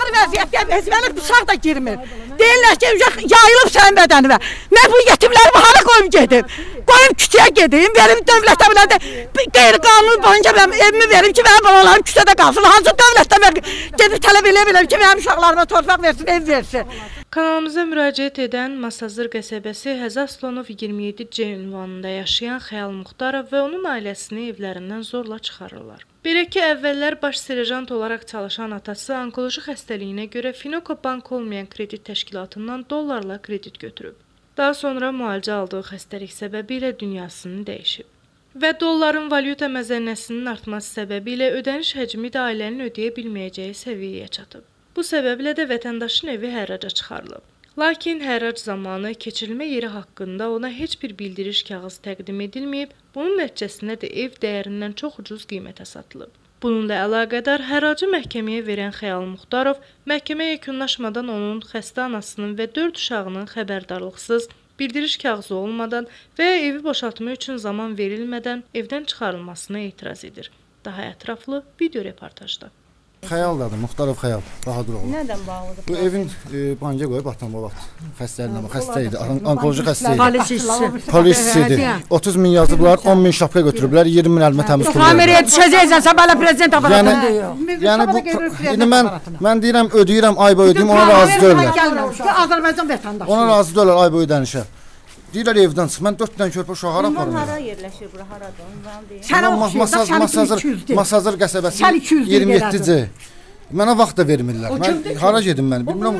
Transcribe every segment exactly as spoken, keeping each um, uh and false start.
Belə vəziyyətdə mənə bıçaq da girmir. Deyirlər ki, yayılıb sənin bədənimə. Mən bu yetimlərimi hara qoyum gedim? Qoyum küçəyə gedim, verim dövlətə biləndə qeyri-qanuni boyunca mənim evimi verim ki, mənim balalarım küçədə qalsın. Hansı dövlətdə ver, gedib tələb eləyə biləm ki, mənim uşaqlarıma torpaq versin, ev versin. Kanalımıza müraciət edən Masazır qəsəbəsi Həzə Aslanov iyirmi yeddi C ünvanında yaşayan Xəyal Muxtarov və onun ailəsini evlərindən zorla çıxarırlar. Belə ki, əvvəllər baş serjant olaraq çalışan atası onkoloji xəstəliyinə görə Finoko Bank olmayan kredit təşkilatından dollarla kredit götürüb. Daha sonra müalicə aldığı xəstəlik səbəbilə dünyasını dəyişib. Və dolların valyuta məzənnəsinin artması səbəbilə ödəniş həcmi də ailənin ödəyə bilməyəcəyi səviyyəyə çatıb. Bu səbəblə də vətəndaşın evi hərraca çıxarılıb. Lakin hərrac zamanı keçirilmə yeri haqqında ona heç bir bildiriş kağızı təqdim edilməyib, bunun nəticəsində də ev dəyərindən çox ucuz qiymətə satılıb. Bununla əlaqədar hərracı məhkəməyə verən Xəyal Muxtarov, məhkəmə yekunlaşmadan onun xəstə anasının və dörd uşağının xəbərdarlıqsız, bildiriş kağızı olmadan və ya evi boşaltma üçün zaman verilmədən evdən çıxarılmasına etiraz edir. Daha ətraflı video reportajda. Xəyaldadır, Muxtarov Xəyal, Bahaduroğlu. Nədən bağlıdır? Bu evin e, banka qoyub atan o vaxt. Xəstəliyindən, xəstə idi, onkoloji xəstə idi. Polis işçisi. Polis işçisi. otuz min yazıblar, on min şapka götürüblər, iyirmi min əlimə təmiz pul veriblər. Kameraya düşəcəksən, sən belə prezident aparatını deyir. Yəni bu, indi mən, mən deyirəm, ödəyirəm, ay boyu ödəyim, ona razı deyirlər. Azərbaycan vətəndaşı. Ona razı deyirlər, ay boyu ödənişə. Deyirlər evdən çıx, mən dörd dənə körpə uşağı hara aparım. Hara yerləşir bura, haradır, ondan deyir. Sənə oxşuyur, Masazır qəsəbəsi iyirmi yeddi C. Mənə vaxt da vermirlər. Mən hara gedim mən? Bilmirəm.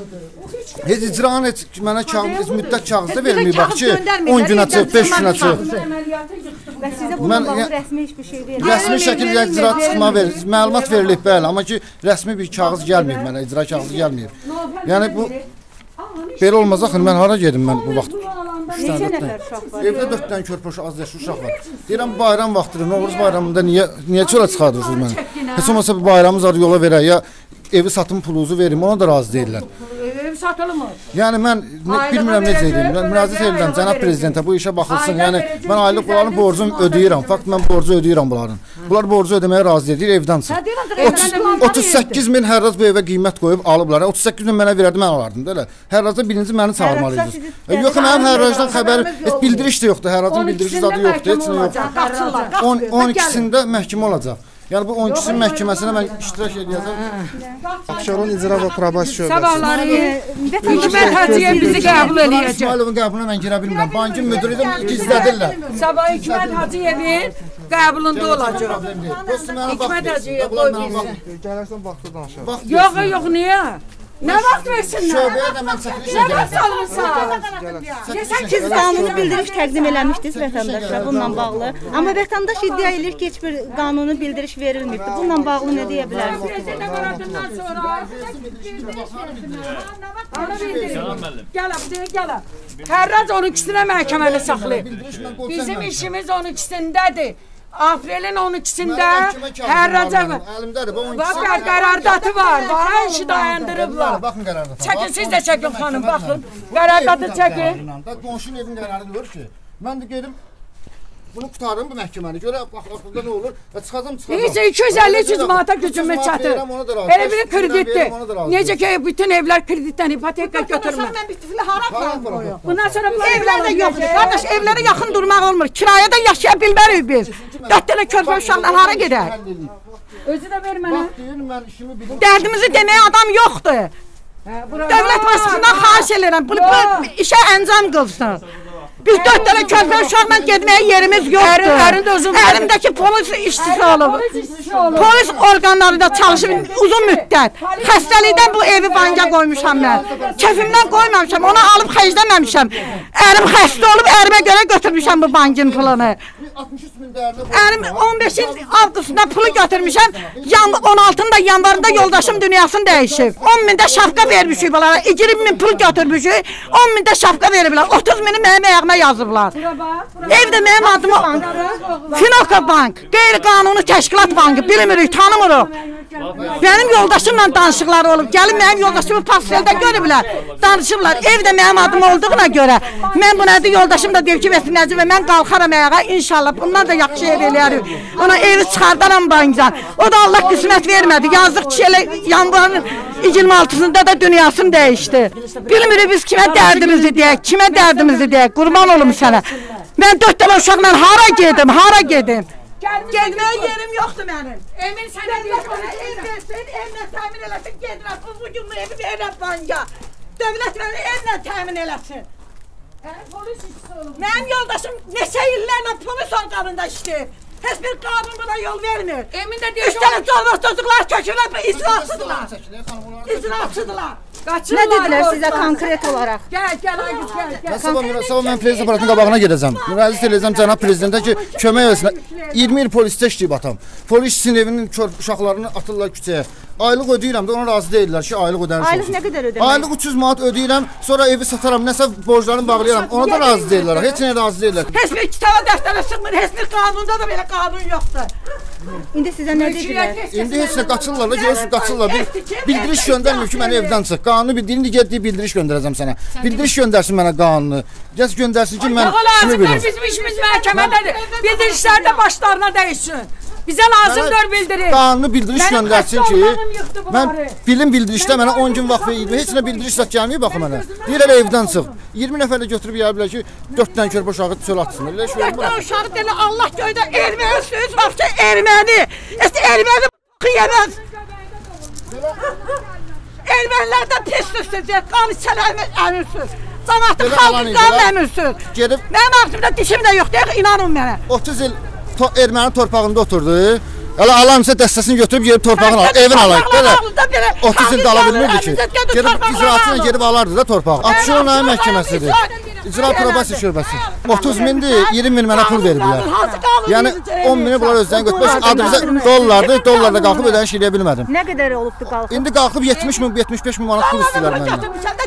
Heç icraın heç mənə kağız, müddət kağızı da vermir bax ki, on günə çıx, beş günə çıx. Və sizə bundan bağlı rəsmi heç bir şey verir. Rəsmi şəkildə icra çıxma verir. Məlumat verilib bəli, amma ki, rəsmi bir kağız gəlmir mənə, icra kağızı gəlmir. Yəni bu belə olmaz axı, mən hara gedim mən bu vaxt? Neçə nəfər uşaq var? Evdə dörd dənə körpə uşaq, az yaşlı uşaq var. Deyirəm bayram vaxtıdır, Novruz bayramında niyə niyə çölə çıxardırsınız məni? Heç olmasa bir bayramımız var, yola verək ya evi satım pulunuzu verim, ona da razı deyirlər. Ev satılmır. Yəni mən bilmirəm necə edeyim. Mən müraciət edirəm cənab prezidentə bu işə baxılsın. Yəni mən aylıq bunların borcunu ödəyirəm. Fakt mən borcu ödəyirəm bunların. Bunlar borcu ödəməyə razı deyil, evdən çıx. otuz səkkiz min hərrac bu evə qiymət qoyub alıblar. otuz səkkiz min mənə verərdi, mən alardım da elə. Hərracda birinci məni çağırmalıydınız. Yox, mənim hərracdan xəbərim, heç bildiriş də yoxdur. Hərracın bildirişi zadı yoxdur, heç nə yoxdur. on ikisində məhkəmə olacaq. Yəni bu on ikisinin məhkəməsinə mən iştirak edəcəm. Abşeron icra və probasiya şöbəsi. Sabahları Hikmət Hacıyev bizi qəbul edəcək. İsmailovun qəbuluna mən girə bilmirəm. Bankın müdürü də gizlədirlər. Sabah Hikmət Hacıyevin qəbulunda olacaq. Hikmət Hacıyev qoy bilsin. Gələrsən vaxtı danışarıq. Yox, yox, niyə? Nə vaxt versinlər? Şöbəyə də mən çəkiliş edəcəm. Nə vaxt alırsan? Siz qanuni bildiriş təqdim eləmişdiniz vətəndaşlara bununla bağlı. Amma vətəndaş iddia edir ki, heç bir qanuni bildiriş verilməyibdi. Bununla bağlı nə deyə bilərsiniz? Gəl, gəl. Hərrac on ikisinə məhkəməli saxlayıb. Bizim işimiz on ikisindədir. Aprelin on ikisində hərraca var. Bax, qərardatı var. Var, işi dayandırıblar. Baxın qərardatı. Çəkin, siz də çəkin xanım, baxın. Qərardatı çəkin. Qonşunun evin qərarı diyor ki, mən də gedim bunu qutarım bu məhkəməni. Görə bax, burada nə olur? Çıxacam, çıxacam. Heç iki yüz əlli üç yüz manata gücümüz çatır. Elə bir kreditdir. Necə ki, bütün evlər kreditdən ipoteka götürmür. Bundan sonra evlər də yoxdur. Qardaş, evlərə yaxın durmaq olmur. Kirayədən yaşaya bilmərik biz. Dörd dənə körpə uşaqlar hara gedər? Özü də ver mənə. Dərdimizi deməyə adam yoxdur. Dövlət başçısından xahiş edirəm, bu işə əncam qılsın. Biz dörd dənə körpə uşaqla getməyə yerimiz yoxdur. Əlimdəki polis işçisi olub. Polis orqanlarında çalışıb uzun müddət. Xəstəlikdən bu evi banka qoymuşam mən. Kefimdən qoymamışam, onu alıb xərcləməmişəm. Ərim xəstə olub, ərimə görə götürmüşəm bu bankin pulunu. Ərim on beşinci avqustunda pulu götürmüşəm. on altıında yanvarında yoldaşım dünyasını dəyişib. on mində şapka vermişik bunlara. iyirmi min pul götürmüşük. on mində şapka veriblər. otuz mini mənim ayağıma yazıblar. Evdə mənim adıma Finoko Bank, qeyri-qanuni təşkilat bankı, bilmirik, tanımırıq. Benim yoldaşımla danışıqları olub. Gəlin mənim yoldaşımı pasteldə görüblər. Danışıblar. Evdə mənim adım olduğuna görə. Mən bu nədir, yoldaşım da deyib ki, Vəsinəcə və mən qalxaram ayağa. İnşallah bundan da yaxşı ev eləyərik. Ona evi çıxardaram bankdan. O da Allah qismət vermədi. Yazıq ki, elə yanvarın iyirmi altısında da dünyasını değişti. Bilmirik biz kime dərdimizi deyək, kime dərdimizi deyək, qurban olum sənə. Mən dörd dənə uşaqla hara gedim, hara gedim. Getməyə yerim yoxdur mənim. Emin sənə deyək, ev versin, evlə təmin eləsin, gedirəm. Bu gün bu evi verirəm banka. Dövlət mənə evlə təmin eləsin. Mənim yoldaşım neçə illərlə polis orqanında işləyib. Heç bir qanun buna yol vermir. Emin də deyək, üç dənə çolmaq çocuklar kökürlər, icraçıdırlar. İcraçıdırlar. Nə dedilər sizə konkret olaraq? Gəl, gəl, ay qız, gəl, gəl. Sabah mən prezident aparatının qabağına gedəcəm. Müraciət edəcəm cənab prezidentə ki, kömək etsin. iyirmi il polisdə işləyib atam. Polis sizin evinin uşaqlarını atırlar küçəyə. Aylıq ödəyirəm də ona razı deyirlər ki, aylıq ödəniş olsun. Aylıq nə qədər ödəmək? Aylıq üç yüz manat ödəyirəm, sonra evi sataram, nəsə borclarımı bağlayaram. Ona da razı deyirlər, heç nəyə razı deyirlər. Heç bir kitaba dəftərə çıxmır, heç bir qanunda da belə qanun yoxdur. İndi sizə nə dedilər? İndi heç nə qaçırlar da, görürsünüz qaçırlar. Bildiriş göndərmir ki, mənə evdən çıx. Qanunu bildirin, indi getdiyi bildiriş göndərəcəm sənə. Bildiriş göndərsin mənə qanunu. Gəz göndərsin ki, mən kimi bilim. Bizim işimiz məhkəmədədir. Bildirişlər də başlarına dəyişsin. Bizə lazımdır bildirir. Qanunu bildiriş göndərsin ki, mən bilim bildirişdə mənə on gün vaxt verir. Heç nə bildiriş zat gəlməyib baxı mənə. Deyirlər evdən çıx. iyirmi nəfərlə götürüb yer bilər ki, dörd dənə körpə uşağı çöl atsınlar. Elə şey olmur. dörd dənə uşağı deyirlər Allah göydə erməni söz var ki, erməni. Heç erməni b***ı yemez. Ermənilər də pis sözdür, qan içələrimiz əmirsiniz. Cəmaatın xalqı qan əmirsiniz. Mənim ağzımda dişim də yox, deyək, inanın mənə. otuz il erməni torpağında oturdu. Elə alamsa dəstəsini götürüb gelib torpağını al, evin alaydı. otuz ildə ala bilmirdi ki. Gelib icraatına gelib alardı da torpağı. Abşeron məhkəməsidir. İcra probasiya şöbəsi. otuz mindir, iyirmi min mənə pul veriblər. Yəni on mini bunlar özlərini götürmüş. Adımıza dollardır, dollarla qalxıb ödəniş eləyə bilmədim. Nə qədər olubdu qalxıb? İndi qalxıb yetmiş min, yetmiş beş min manat pul istəyirlər məndən.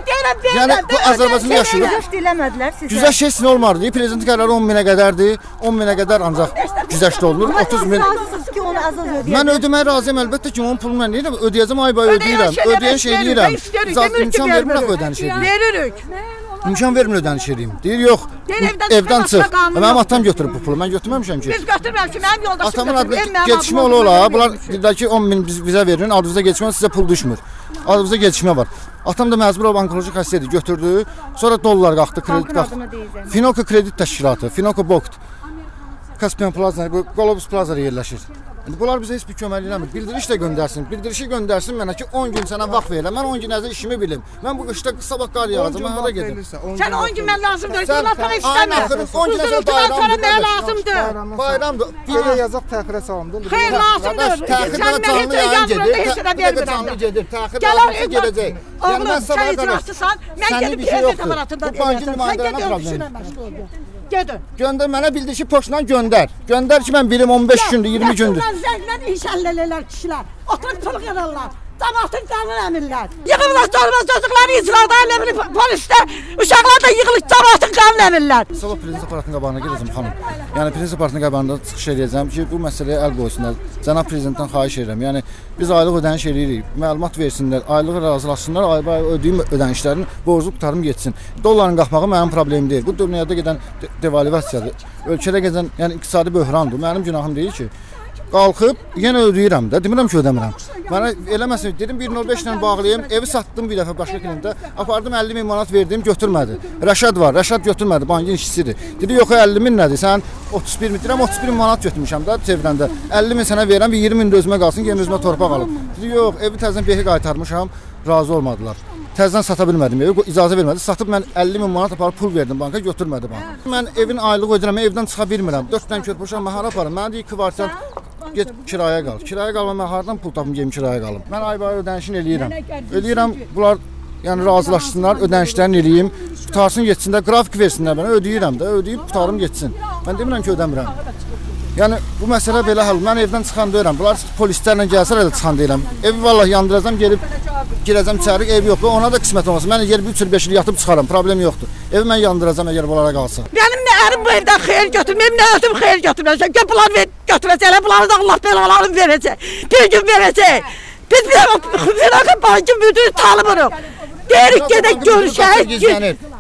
Yəni bu Azərbaycanda yaşayır. Güzəşt eləmədilər sizə. Güzəşt heç nə olmadı. Prezidentin qərarı on minə qədərdir. on minə qədər ancaq güzəşt olunur. otuz min. Ki onu az az ödəyəcəm. Mən ödəməyə razıyam əlbəttə ki, onun pulunu mən deyirəm, ödəyəcəm, ay bay ödəyirəm, ödəyən şey deyirəm. İmkan vermir axı ödəniş edeyim. Veririk. İmkan vermir ödəniş edeyim. Deyir, yox, evdən çıx. Mənim atam götürüb bu pulu, mən götürməmişəm ki. Biz götürməmişik, mənim yoldaşım atamın adına gecikmə ola ola, bunlar dedilər ki, on min bizə verin, adınıza gecikmə, sizə pul düşmür. Adınıza gecikmə var. Atam da məcbur olub onkoloji xəstədir, götürdü, sonra dollar qalxdı, kredit qalxdı. Finoko Kredit Təşkilatı, Finoko Bokt. Kaspiyan Plaza, Golobus Plaza'da yerləşir. Bunlar bizə heç bir kömək eləmir. Bildiriş də göndərsin. Bildirişi göndərsin mənə ki, on gün sənə vaxt verirəm. Mən on gün ərzə işimi bilim. Mən bu qışda sabah qar yağacam, mən hara gedim? Sən on gün mən lazımdır. Bunlar sana işləmir. on gün ərzə bayramdır. Mənə lazımdır. Bayramdır. Belə yazaq təxirə salındı. Xeyr, lazımdır. Təxirə canlı yayın gedir. Təxirə canlı gedir. Təxirə canlısı gedəcək. Oğlum, sən icraçısan. Mən gedib prezident aparatında deyəcəm. Sən gedib işinə məşğul ol. Gedin. Göndər mənə bildirişi poçtla göndər. Göndər ki, mən bilim on beş gündür, iyirmi gündür. Zəngdən iş əllələr kişilər. Oturub pul qırırlar. Cəmaatın qanun əmirlər. Yığırlar sormaz çocukları icrada, elə bilir polisdə. Uşaqlar da yığılır cəmaatın qanun əmirlər. Sabah prezident aparatının qabağına gedəcəm xanım. Yəni prezident aparatının qabağında çıxış edəcəm ki, bu məsələyə əl qoysunlar. Cənab prezidentdən xahiş edirəm. Yəni biz aylıq ödəniş edirik. Məlumat versinlər, aylığı razılaşsınlar, ay-bay ödəyim ödənişlərin borcu qurtarım getsin. Dolların qalxmağı mənim problemim deyil. Bu dünyada gedən devalivasiyadır. Ölkədə gedən, yəni iqtisadi böhrandır. Mənim günahım deyil ki. Qalxıb yenə ödəyirəm də, demirəm ki, ödəmirəm. Mənə eləməsin, dedim bir nöqtə beş ilə bağlayayım, evi satdım bir dəfə başqa klinikdə, apardım əlli min manat verdim, götürmədi. Rəşad var, Rəşad götürmədi, bankın işçisidir. Dedi, yox, əlli min nədir, sən otuz bir min, deyirəm, otuz bir min manat götürmüşəm da çevirəndə. əlli min sənə verirəm, bir iyirmi min də özümə qalsın, yenə özümə torpaq alım. Dedi, yox, evi təzdən behi qaytarmışam, razı olmadılar. Təzdən sata bilmədim, evi icazə vermədi. Satıb mən əlli min manat aparıb pul verdim banka, götürmədi bank. Mən evin aylığı ödəyirəm, evdən çıxa bilmirəm. dörd dənə körpə uşaq mən hara aparım? Mənə deyir kvartal get kiraya qal. Kiraya qalma mən hardan pul tapım gedim kiraya qalım. Mən ay-bay ödənişini eləyirəm. Eləyirəm, bunlar yəni razılaşsınlar, ödənişlərini eləyim. Qutarsın getsinlər, qrafik versinlər mənə, ödəyirəm də, ödəyib qutarım getsin. Mən demirəm ki, ödəmirəm. Yəni bu məsələ belə hal. Mən evdən çıxan deyirəm. Bunlar polislərlə gəlsələr də çıxan deyirəm. Evi vallahi yandıracam, gelib girəcəm içəri, ev yox. Ona da qismət olmasın. Mən gəlib üç il beş il yatıb çıxaram, problem yoxdur. Evi mən yandıracam əgər bunlara qalsa. Mənim nə ərim bu evdən xeyir götürməyim, nə ötüm xeyir götürməyəcək. Gör bunlar götürəcək, elə bunları da Allah belalarını verəcək. Bir gün verəcək. Biz bir bankın bankın müdürü tanımırıq. Deyirik gedək görüşək.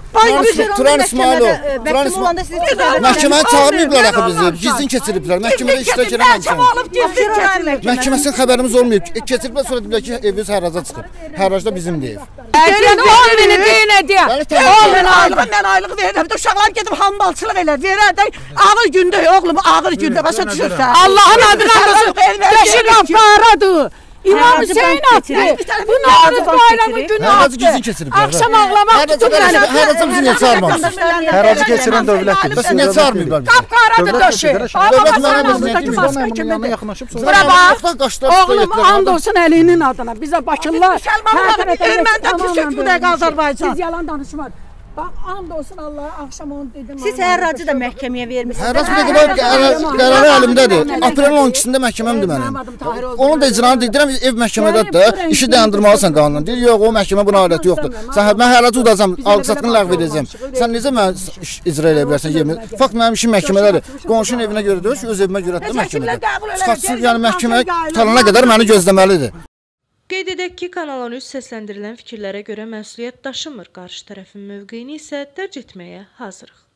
Turan İsmailov, Turan İsmailov. Məhkəməni çağırmayıblar axı bizi, gizlin keçiriblər. Məhkəmədə iştirak eləməmişəm. Məhkəməsinin xəbərimiz olmayıb. Keçiriblər sonra dedilər ki, eviniz hərraca çıxır. Hərracda bizim deyib. Deyirəm, on mini deyin ediyə. on min aylıq, mən aylıq verirəm. Uşaqlar gedib hambalçılıq elə. Verər də ağır gündə, oğlum, ağır gündə. Başa düşürsən. Allahın adına olsun. Beşiqam qaradır. İmam Hüseyin attı. Bu Navruz bayramı günü Hərracı gizlin keçiriblər. Akşam ağlamaq tutub məni. Hərracı bizi niyə çağırmamışsınız? Hərracı keçirən dövlətdir. Bəs niyə çağırmayıblar bizi? Qapqaradır döşü. Dövlət mənə bizi Ağabasının başqa Yanına kimidir. yaxınlaşıb sonra Bura bax. Qaçlar Oğlum and olsun əlinin adına. Bizə Bakılılar. Erməndə düşük bu dəqiqə Azərbaycan. Siz yalan danışmaz. Bax and olsun Allah'a akşam onu dedim. Siz hərracı da məhkəməyə vermisiniz. Hərrac bir dəqiqə qərarı əlimdədir. Aprelin on ikisində məhkəməmdir mənim. Onun da icranı deyirəm, ev məhkəmədədir də, işi dayandırmalısan qanunla. Deyir, yox, o məhkəmə buna aləti yoxdur. Sən mən hərracı udacam, alqı-satqını ləğv edəcəm. Sən necə mən icra edə bilərsən yemin? Fakt mənim işim məhkəmədədir. Qonşunun evinə görə deyil ki, öz evimə görə də məhkəmədə. Çıxarsın, yəni məhkəmə tutalana qədər məni gözləməlidir. Qeyd edək ki, Kanal on üç səsləndirilən fikirlərə görə məsuliyyət daşımır, qarşı tərəfin mövqeyini isə dərc etməyə hazırıq.